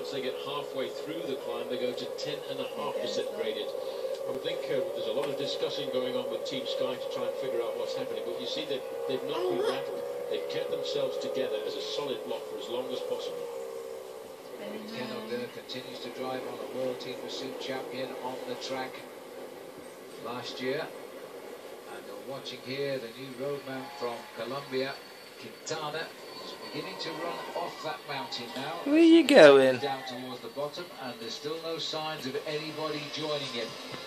once they get halfway through the climb, they go to 10.5% gradient. I would think there's a lot of discussing going on with Team Sky to try and figure out what's happening, but you see that they've not been rattled. They've kept themselves together as a solid block for as long as possible. Ken Ogden continues to drive on, a World Team Pursuit champion on the track last year. And you're watching here the new roadman from Colombia, Quintana, is beginning to run off that mountain now. Where are you going? Down towards the bottom, and there's still no signs of anybody joining him.